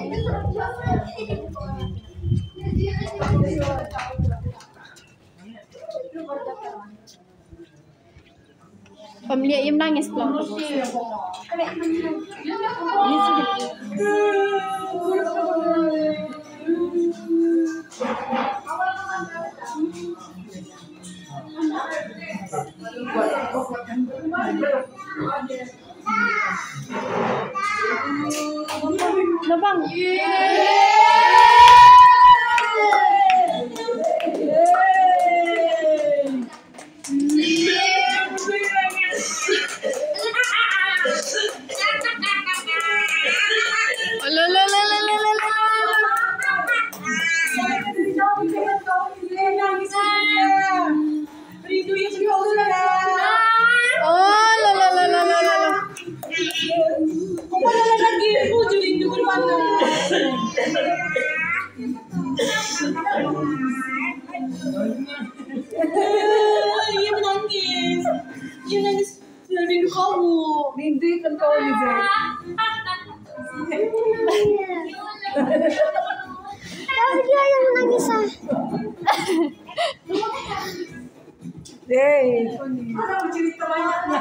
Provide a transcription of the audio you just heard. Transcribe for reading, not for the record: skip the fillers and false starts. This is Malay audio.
Pemilik yang menangis pulang. Bang. Rindu yang keluarga. Lagi hujung rindu berpandang. Ia menangis. Ia menangis rindu kamu. Rindu kan kau ni je. Kalau dia yang menangis ah. Hey, Ada cerita banyaknya.